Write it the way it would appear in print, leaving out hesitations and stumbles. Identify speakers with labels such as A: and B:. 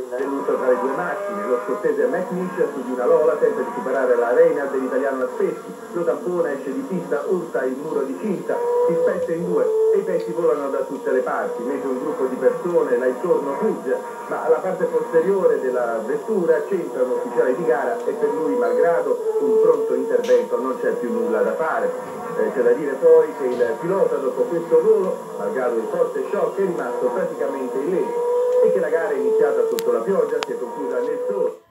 A: Deluso tra le due macchine, lo scozzese McNish su di una Lola tenta di superare la Reynard dell'italiano Aspeschi, lo tampona, esce di pista, urta il muro di cinta, si spezza in due e i pezzi volano da tutte le parti, mentre un gruppo di persone là intorno fugge, ma alla parte posteriore della vettura c'entra un ufficiale di gara e per lui, malgrado un pronto intervento, non c'è più nulla da fare. C'è da dire poi che il pilota dopo questo volo, malgrado il forte shock, è rimasto praticamente illeso e che la gara è iniziata sotto la pioggia, si è conclusa nel sole.